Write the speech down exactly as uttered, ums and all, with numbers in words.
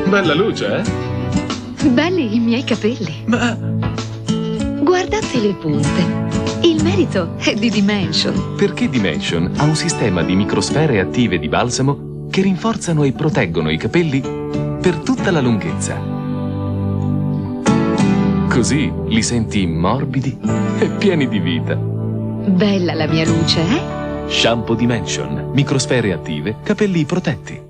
Bella luce, eh? Belli i miei capelli. Ma... Guardate le punte. Il merito è di Dimension. Perché Dimension ha un sistema di microsfere attive di balsamo che rinforzano e proteggono i capelli per tutta la lunghezza. Così li senti morbidi e pieni di vita. Bella la mia luce, eh? Shampoo Dimension. Microsfere attive, capelli protetti.